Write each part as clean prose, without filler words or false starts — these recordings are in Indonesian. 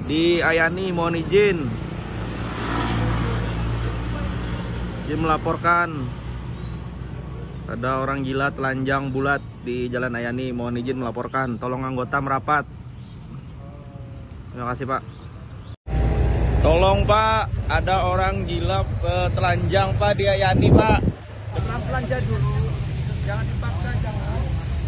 di Ayani, mohon izin melaporkan ada orang gila telanjang bulat di Jalan Ayani, mohon izin melaporkan. Tolong anggota merapat. Terima kasih, Pak. Tolong, Pak, ada orang gila telanjang, Pak, di Ayani, Pak. Pelan-pelan aja dulu, jangan dipaksa, jangan.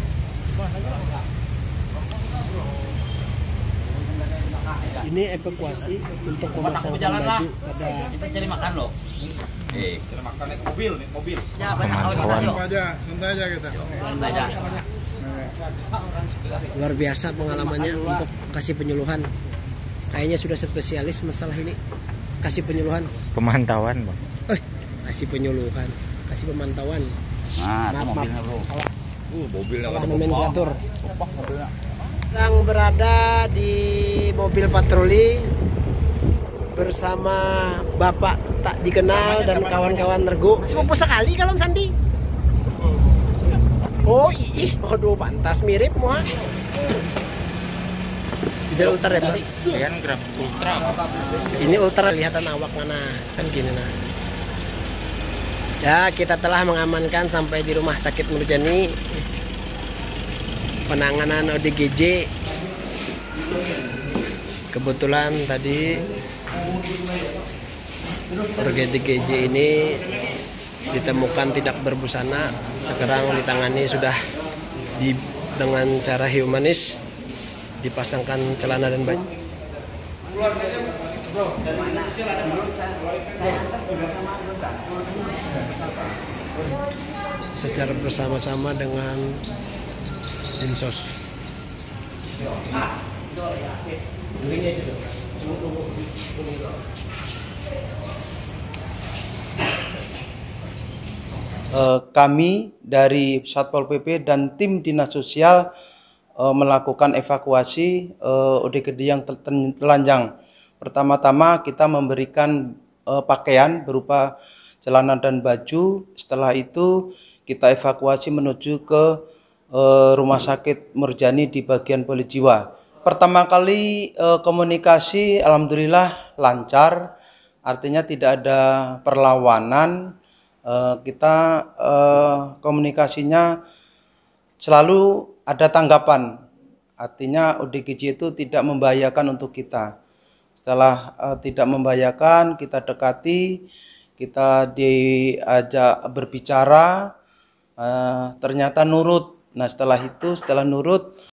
Ini evakuasi untuk memasangkan baju pada kita cari makan loh. Cari makan mobil. Ya banyak aja, santai aja kita. Santai aja. Luar biasa pengalamannya untuk kasih penyuluhan. Kayaknya sudah spesialis masalah ini. Kasih penyuluhan. Pemantauan, Bang. Kasih penyuluhan, kasih pemantauan. Nah, itu mobilnya, Bro. Mobil Salah nomenklatur. Sedang berada di mobil patroli bersama Bapak tak dikenal dan kawan-kawan regu. Sepupu sekali kalau Sandi. Oh ih, aduh pantas mirip muah. Ini ultra ya, Pak? Kan Grab Ultra. Ini ultra lihatan awak mana kan gini nah. Ya, kita telah mengamankan sampai di rumah sakit Nurjani. Penanganan ODGJ. Kebetulan tadi ODGJ ini ditemukan tidak berbusana, sekarang ditangani sudah dengan cara humanis, dipasangkan celana dan baju. Secara bersama-sama dengan Dinsos. Kami dari Satpol PP dan tim Dinas Sosial melakukan evakuasi ODGJ yang telanjang. Pertama-tama kita memberikan pakaian berupa celana dan baju. Setelah itu kita evakuasi menuju ke rumah sakit Nurjani di bagian Polijiwa. Pertama kali komunikasi alhamdulillah lancar, artinya tidak ada perlawanan. Kita komunikasinya selalu ada tanggapan, artinya ODGJ itu tidak membahayakan untuk kita. Setelah tidak membahayakan, kita dekati, kita diajak berbicara, ternyata nurut. Nah setelah nurut,